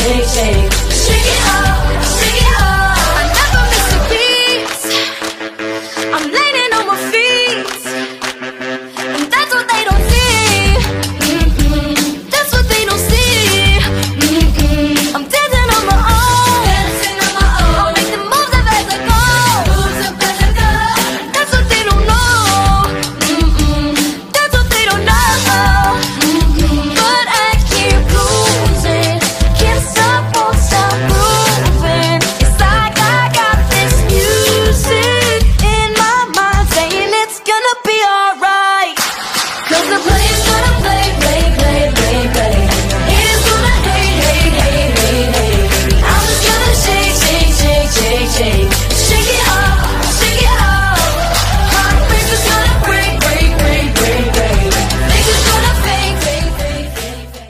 shake, shake. Shake it up, shake it up. I never miss a beat. I'm landing on my feet, and that's what they don't see. That's what they don't see. I'm dancing on my own, dancing on my own. I'll make the moves up as I go, moves up as I go. That's what they don't know. That's what they don't know. But I keep losing, can't stop, won't stop moving. It's like I got this music in my mind saying it's gonna be alright. 'Cause the player's gonna play, play, play, play, play. Haters gonna hate, hate, hate, hate, hate. I'm just gonna shake, shake, shake, shake, shake. Shake it up, shake it up. Heartbreak is gonna break, break, break, break, break. Things is gonna fade, fade, fade, fade, fade.